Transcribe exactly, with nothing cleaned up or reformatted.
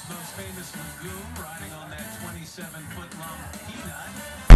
most famous lagoon, riding on that twenty-seven foot long peanut.